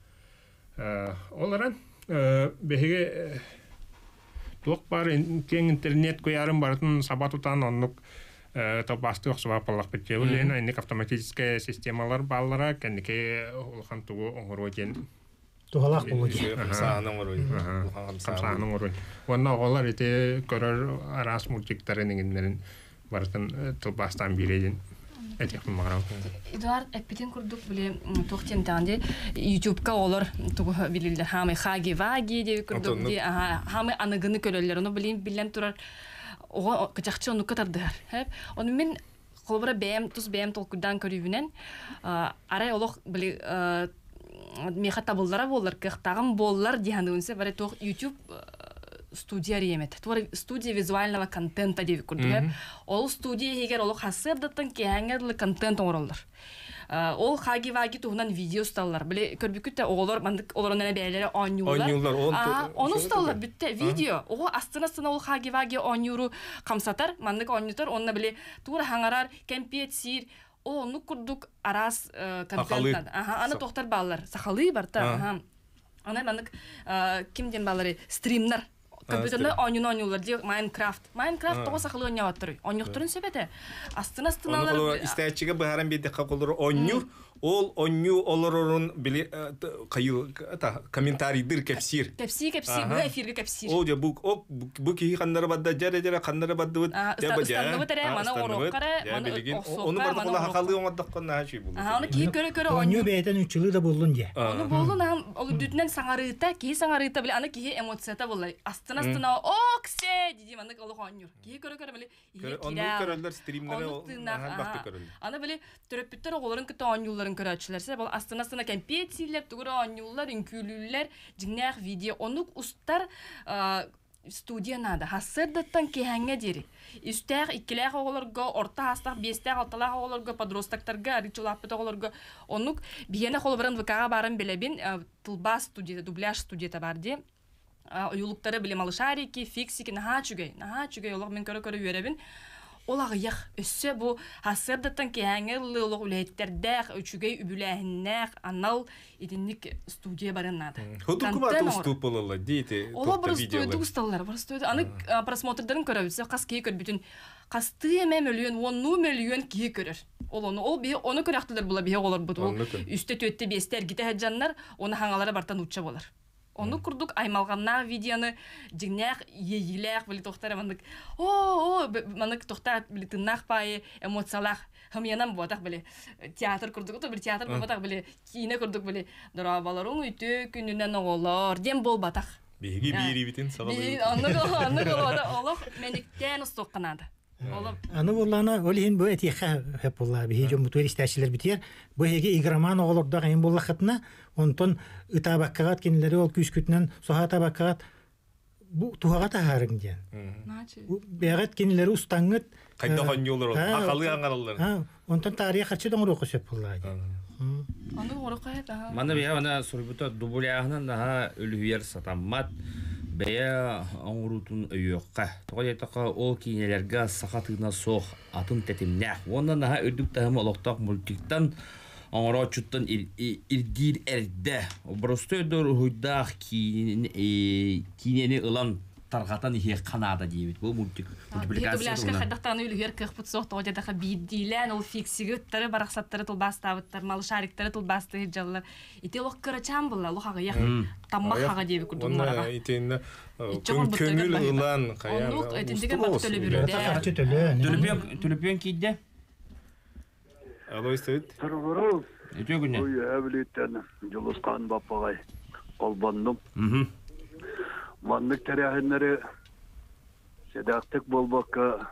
оларан беге тук бар кең интернет коярым барын сабатутан оннук толбасты оксуба паллак битче улен эник автоматическая системалар баллара кенеке улхан тугу оңорожен Тухалак болуди. Сааның орой. Сааның орой. Онна олар ите көрөр арас мультиктарын ингендерин бартын толбастан бирейин. Этек маграу. Эдуард эпитен курдук биле тохтем танде YouTube-ка олар тугу билилдер хамы хаги ваги деп курдук ди хамы аныгыны көрөллөр. Ону билин билен турар. Ого качакчы ону катардыр. Хеп. Ону мен колбара бем тус бем толкудан көрүбүнен арай олох били меха табыллара боллар, кыхтагым боллар дигәндүнсә бары тох YouTube студия ремет. Тур студия визуального контента дип күрдүк. Ол студия егер ол хасырдаттан кеңерле контент оңроллар. Ол хаги ваги тугунан видео сталлар. Биле көрбүкүттә оголор мандык олорунан бәйләре онюлар. Оны сталлар битте видео. Ого астына-астына ол хаги ваги онюру камсатар, мандык онютар, онна биле тур хаңарар, кемпет сир О, ну курдук арас контенттан. Аха, аны тохтар баллар. Сахалы барта. Аха. Аны манык кимден баллары стримнар компьютерде ойнун ойнулар ди Майнкрафт. Майнкрафт того сахлы ойнаваттыр. Ойнуктурун себете. Астына астыналар. Оны истәчиге баһаран беде кабылыр ойну. Ол ойну олорорун биле кайыл та комментарийдир кепсир. Кепси кепси бу эфирге кепсир. О же бу о бу ки ханнары бадда жара жара ханнары бадды бут. Станды бу тере мана орок кара мана осокка. Оны барды кола хакалы оңдак кона чүй бул. Аны ки көрө көрө ойну бейтен үч жылы да болдун же. Оны болдун ам ол дүтнен саңарыта ки саңарыта биле аны ки эмоцията болай. Астына астына оксе диди мана ол ойнур. Ки көрө көрө биле. Оны көрөлөр стримдене бакты көрөлөр. Аны биле төрөпүттөр оголорун кыта ойнуларын көрөчүлөрсө бол астына-астына компетициялар тугура ойнулар, үнкүлүлөр, жиңнах видео онук устар студиянада хасырдаттан кехәңгә дири. Үстәр икеләр оголорга, орта хастак бестәр алталар оголорга, подростактарга, ричулаппы оголорга онук бияне холбарын вкага барын белебин, тылба студия, дубляж студияда бар ди. Уюлуктары биле малышарики, фиксики, наха чүгәй, наха чүгәй олар мен көрө-көрө йөрәбин. Олар яқ өссө бу хасырдаттан кехәңгә лылык үләйттердәк, үчүгәй үбүләһиннәк, анал идинник студия барыннады. Хутуку бар уступ болалар дейте. Ола просто усталлар, просто аны просмотрдарын көрөбүз, кас ки көр бүтүн касты эме миллион, он миллион ки көрөр. Ол оны ол би оны көрәктелер була бие олар бут. Үстө төттө бестер гите хаҗаннар, оны хаңалары бартан учча болар. Onu kurduk aymalganlar videonu jignak yeyiler böyle tohtar mandık. O o mandık tohtar böyle tınnak payı emosiyalar. Hem yanam bodak böyle tiyatr kurduk da bir tiyatr bodak böyle kine kurduk böyle darabaların ütü gününden oğullar dem bol batak. Begi biri bitin sağlığı. Anlık anlık oldu Allah menikten ustokkanadı. Аны буллана олин бу этиха хеп булла би жо мутур истәчләр битер. Бу һеге играман оглорда гайын булла хатна, онтон ытабаккагат кинләре ол күскүтнән сохата баккагат бу тугага тахарың дигән. Начи. Бәгат кинләре устаңгыт кайда ханьолар ол, акылы аңаралар. Ха, онтон тарих хачы доңры кушып булла. Аны оракая да. Мана бия ана сурбута дубуляхнан да өлүер сатаммат. Бәя аңрутун өйөккә. Тоғайтақа ол кейнелерге сақатығына соқ атын тәтімнәк. Ондан наға өрдік тәхім олықтақ мультиктан аңыра чуттан ирдир әрді. Просто өдір ұйдақ кейнені ылан тарғатан ие қанада дейбет. Бұл мультик. Дубляшқа қайдақтан өлігер қықпыт соқ тоғайтақа бейдейлән ол фиксигі өттері барақсаттары тұлбастабыттар, малышариктері тұлбасты жалылар. Ите лоқ көрачан бұлла, лоқағы яқ таммақаға дейбі күрдің бараға. Оны етені көңіл ұлан қаян. Онық әтіндігі бақы төлі бүрінде. Төліпен кейді? Алой сөйт. Тұрғырыл. Өте күнне? Ой, әбілеттен жылысқан баппағай қолбандым. Мандык тәрәхінлері седақтық болбаққа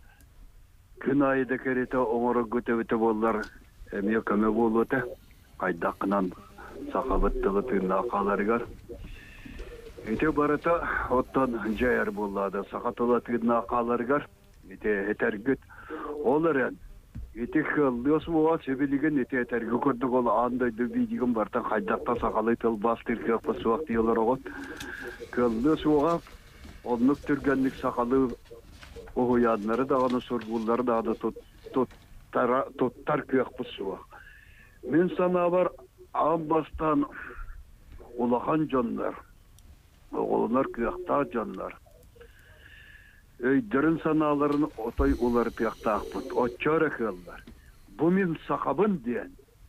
күн айыда кереті оңыры көтебіті болар әме көмі болуыты қайдақынан сақабыттығы түйінді ақаларығар. Ете барыта оттан жайар болады сақатыла түйінді ақаларығар. Ете әтергіт олар ән. Ете қылдыз болға сөбелеген ете әтәргі көрдік ол андайды бейдеген бартан қайдақта сақалай тыл бастыр көпі суақ дейілер оғыт. Кылды суға онлық түргенлік сақалы оғыянлары дағаны сұрғылары дағаны тоттар көк бұл суға. Мен сана бар амбастан улахан жонлар, оғылынар көкта жонлар. Өйдерін саналарын отой олар көкта ақпыт, отчары қылдар. Бұ мен сақабын дейін,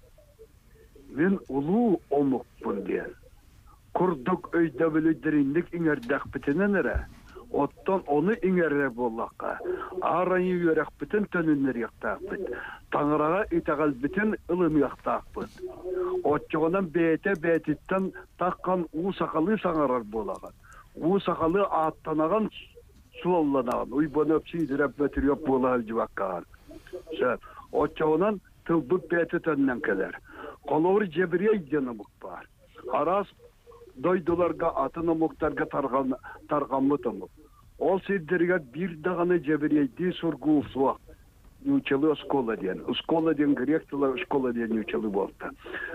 мен ұлу омықпын дейін. Kurduk öydəbülüdürünlük ingerdək bütünən ərə. Ottan onu ingerre bollaqqa. Arayı yörək bütün tönünlər yaqtaq büt. Tanırağa itəqəl bütün ılım yaqtaq büt. Otçuğundan beyte beytitten taqqan uğu saqalı sağarar bollaqan. Uğu saqalı attanağın suallanağın. Uy bunu öpsüydürəb ötür yok bollaqal cıvaqqağın. Otçuğundan tılbık beyti tönündən keler. Qolovur cebriye idyanı buk var. Aras doydularga atını muhtarga targan targamlı tamam. Ol sizlerge bir dağını cebriydi sorgu suaq. Uçalı oskola diyen. Oskola diyen Grekçiler oskola diyen uçalı boldu.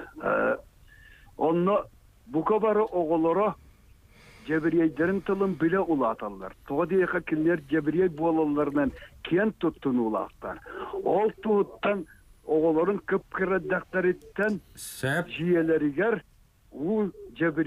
Onu bu kabarı oğulları cebriydilerin tılın bile ulatarlar. Toğdiyaka kimler cebriye boğalarından kent tuttunu ulaqtar. Ol tuğuttan oğulların kıpkırı daktaritten jiyeleri ger u cebriye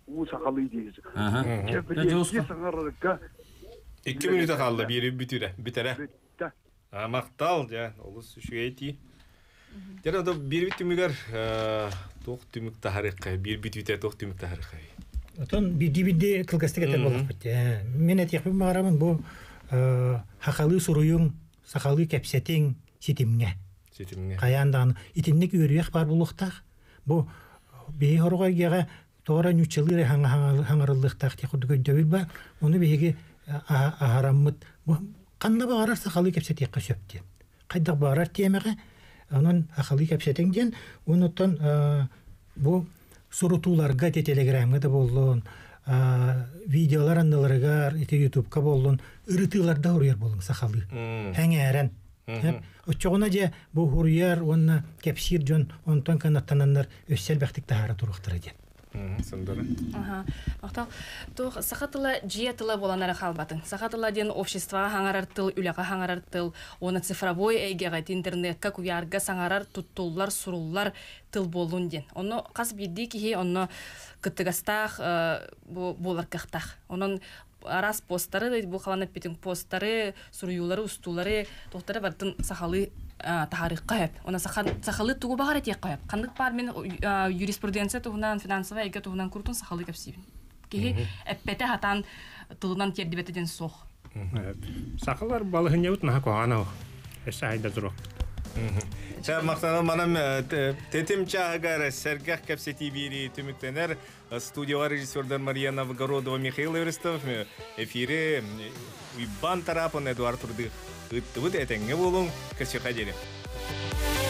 у сақалы дейсі. Ага. Жепілетке саңарырға iki минута қалды, бері бүтірі, бітірі. бітті. Мақтал, жа, олыс үшіге айти. Жана да бир бит түмүгөр тоқ түмүк тахарыкка, бир бит бит тоқ түмүк тахарыкка. Отон биди-биди кылгастык этер болуп кетти. Мен этепим барамын бу хакалы суруюң, сакалы кепсетиң ситимге. Ситимге. Каяндан итинник үрүек бар булуктак. Бу бей хоргойга тора нючылыр хаңарылыктак текудгөйдөбүл бар. Уну беги агараммыт. Бу канна багарар сакалы кепсетикке сөптү. Кайда барар темеге анан хакалы кепсетиң ден унуттан бу сурутууларга телеграмга да болдун, видеолар аналарга ютубка болдун, ырытыларда урьер болдун сакалы. Хәңәрен. Оччогуна же бу урьер онна кепсир жон онтон канаттанандар өссел бактык тахара туруктар ди. Сындыры. Ага. Мактал. Тох сахатыла жиятыла боланара халбатын. Сахатыла ден обществага хаңарар тыл, үлага хаңарар тыл, оны цифровой эйгега интернетка куярга саңарар туттуллар, суруллар тыл болун ден. Оны кас бидди ки оны кыттыгастах бу болар кахтах. Онун арас посттары, бу халанып битин посттары, суруюлары, устулары, тохтары бартын сахалы тарихка хеп. Она сахалы тугу багар этек кайып. Кандык бар мен юриспруденция тугунан, финансовая эйге тугунан куртун сахалы кепсибин. Кеги эппете хатан тылынан тердибетеден сох. Сахалар балыгын ябыт наха кохана. Эсе айда зурок. Ча мактанам манам тетим чагар сергах кепсети бири түмүктенер студияга режиссердер Мария Новгородова, Михаил Эверестов, эфире Иван Тарапон, Эдуард Турдых. Ыт-вот это не болун, кача ходили.